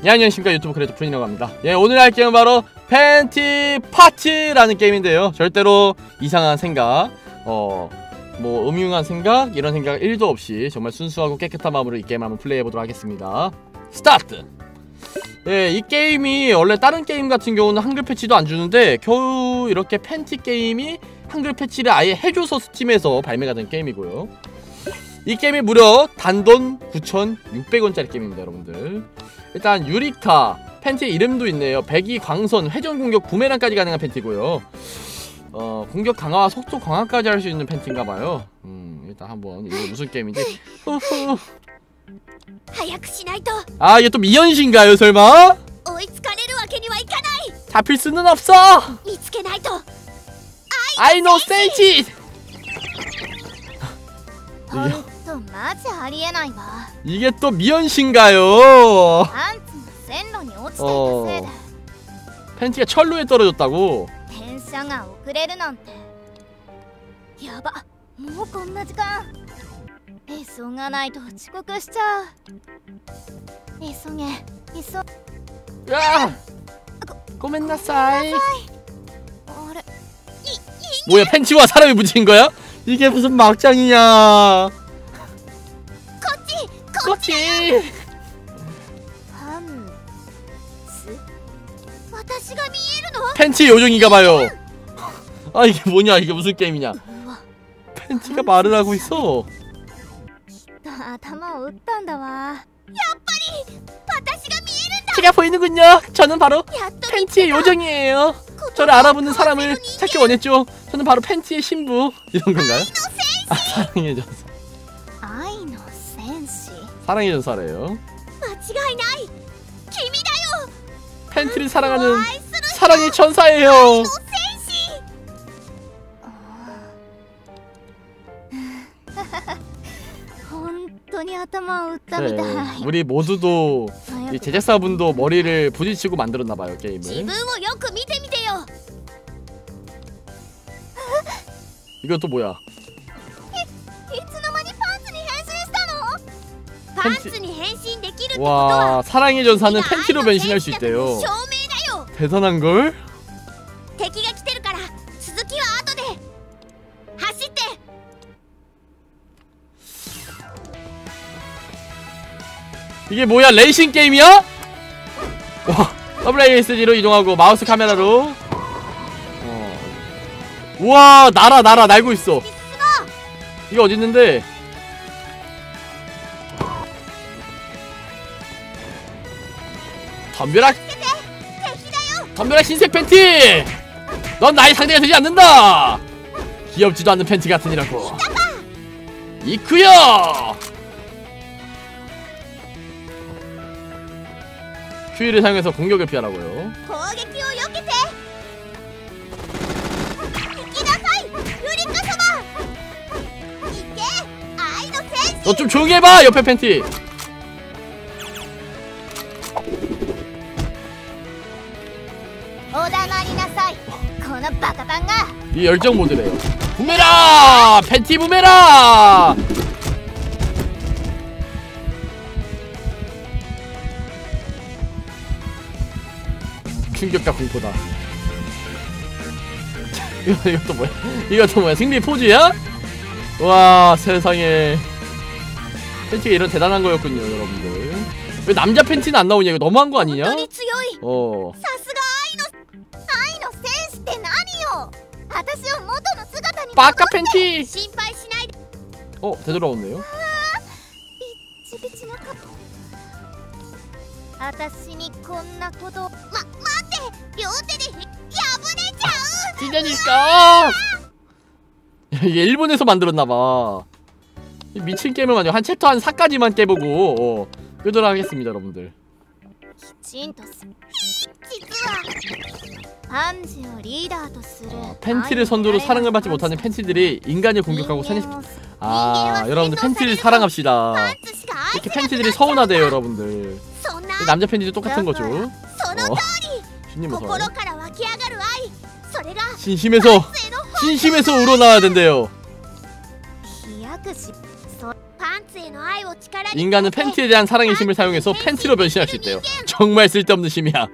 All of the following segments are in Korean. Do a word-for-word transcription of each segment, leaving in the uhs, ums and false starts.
예, 안녕하십니까. 유튜브 크리에이터 프린이라고 합니다. 예, 오늘 할 게임은 바로 팬티 파티라는 게임인데요, 절대로 이상한 생각, 어, 뭐 음흉한 생각, 이런 생각 일도 없이 정말 순수하고 깨끗한 마음으로 이 게임 한번 플레이해보도록 하겠습니다. 스타트! 예, 이 게임이 원래 다른 게임 같은 경우는 한글 패치도 안 주는데 겨우 이렇게 팬티 게임이 한글 패치를 아예 해줘서 스팀에서 발매가 된 게임이고요. 이 게임이 무려 단돈 구천육백 원짜리 게임입니다, 여러분들. 일단 유리카, 팬티의 이름도 있네요. 배기, 광선, 회전 공격, 부메랑까지 가능한 팬티고요. 어, 공격 강화와 속도 강화까지 할 수 있는 팬티인가봐요. 음, 일단 한번 이게 무슨 게임인지. 아, 이게 또 미연신가요, 설마? 잡힐 수는 없어! 아이노 센시! 이게 또 미연신가요? 어, 팬티가 철로에 떨어졌다고? 야! 고멘나사이. 뭐야, 팬티와 사람이 묻힌 거야? 이게 무슨 막장이냐? 꼬치! 팬티 요정인가봐요. 아, 이게 뭐냐, 이게 무슨 게임이냐? 팬티가 말을 하고 있어. 제가 보이는군요. 저는 바로 팬티의 요정이에요. 저를 알아보는 사람을 찾기 원했죠. 저는 바로 팬티의 신부. 이런 건가요? 아, 사랑의 전사. 사랑의 전사래요. 팬티를 사랑하는 사랑의 천사예요. 네, 우리 모두도 이 제작사분도 머리를 부딪히고 만들었나봐요, 게임을. 이건 또 뭐야? 팬티... 와, 사랑의 전사는 팬티로 변신할 수 있대요. 대단한걸? 이게 뭐야, 레이싱 게임이야? 와, 더블유 에이 에스 디로 이동하고 마우스 카메라로. 어. 우와, 날아 날아 날고 있어. 이게 어딨는데? 덤벼라! 덤벼라, 흰색 팬티! 넌 나의 상대가 되지 않는다! 귀엽지도 않는 팬티 같으니라고. 이쿠요! 큐이를 사용해서 공격을 피하라고요. 너 좀 조용히 해봐, 옆에 팬티! 이 열정 모드래요. 부메라! 팬티 부메라! 충격과 공포다. 이거, 이것도 뭐야? 이것도 뭐야? 승리 포즈야? 와, 세상에. 팬티가 이런 대단한 거였군요, 여러분들. 왜 남자 팬티는 안 나오냐? 이거 너무한 거 아니냐? 어. 빠까 팬티! 어, 되돌아오네요. 찢어질까? 이게 일본에서 만들었나봐. 미친 게임을 마냥 한 챕터 한 사까지만 깨보고 어, 끄도록 하겠습니다, 여러분들. 어, 팬티를 선두로 사랑을 받지 못하는 팬티들이 인간을 공격하고 산입. 아, 여러분들 팬티를 사랑합시다. 이렇게 팬티들이 서운하대요, 여러분들. 남자 팬티도 똑같은 거죠. 어. 신님 무서워. 진심에서 진심에서 우러나와야 된대요. 인간은 팬티에 대한 사랑의 힘을 사용해서 팬티로 변신할 수 있대요. 정말 쓸데없는 힘이야.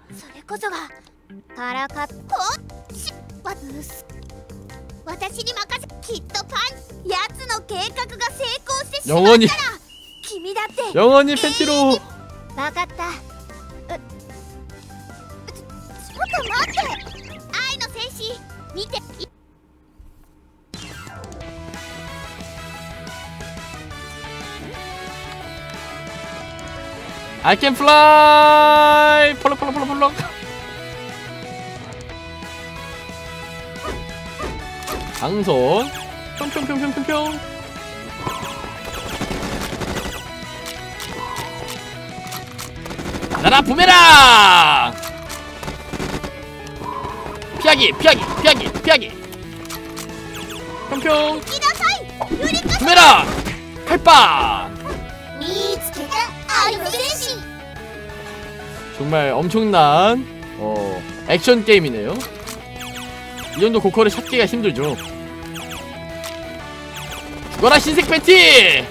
영원히 영원히 팬티로. I can fly! 펄럭 펄럭 펄럭 펄럭. 강선 평평평평평평. 나라 부메랑! 피하기 피하기 피하기 피하기. 평평. 부메랑! 칼빵! 정말 엄청난 어 액션 게임이네요. 이 정도 고퀄을 찾기가 힘들죠. 죽어라 흰색 팬티!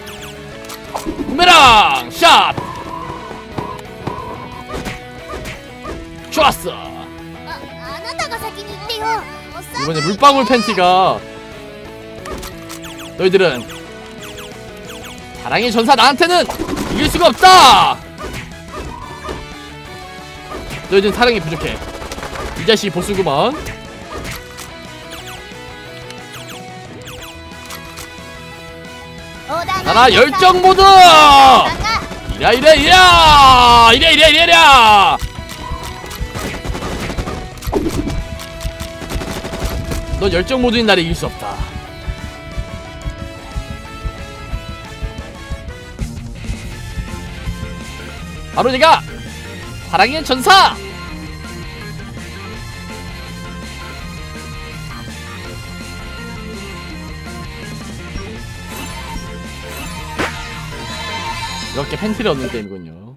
부메랑 샷! 좋았어. 이번에 물방울 팬티가 너희들은 사랑의 전사 나한테는 이길 수가 없다. 너희들은 사랑이 부족해. 이 자식이 보스구먼. 나라 열정 모드! 이랴 이랴 이랴! 이랴 이랴 이랴 이랴! 넌 열정 모드인 나를 이길 수 없다. 바로 내가 사랑의 전사! 이렇게 팬티를 얻는 게임이군요.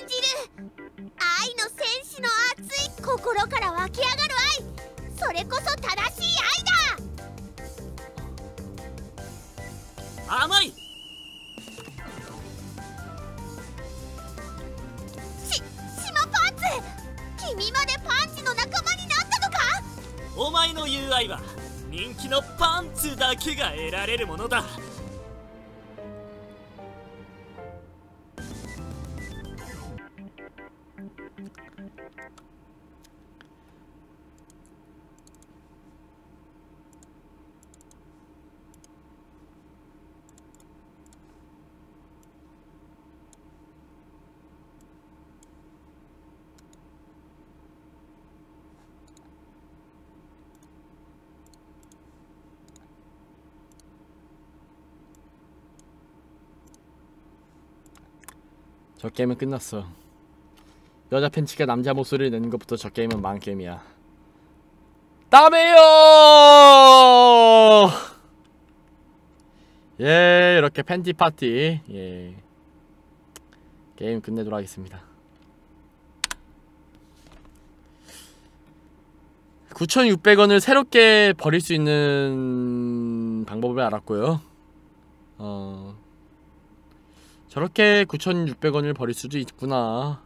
아마이! お前の友愛は人気のパンツだけが得られるものだ。 저 게임은 끝났어. 여자 팬티가 남자 목소리를 내는 것부터 저 게임은 망 게임이야. 다음에요. 예, 이렇게 팬티 파티 예 게임 끝내도록 하겠습니다. 구천육백 원을 새롭게 버릴 수 있는 방법을 알았고요. 어 저렇게 구천육백 원을 버릴 수도 있구나.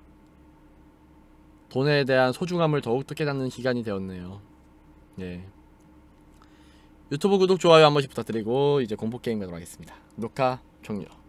돈에 대한 소중함을 더욱더 깨닫는 기간이 되었네요. 예. 유튜브 구독, 좋아요 한 번씩 부탁드리고 이제 공포게임 가도록 하겠습니다. 녹화 종료.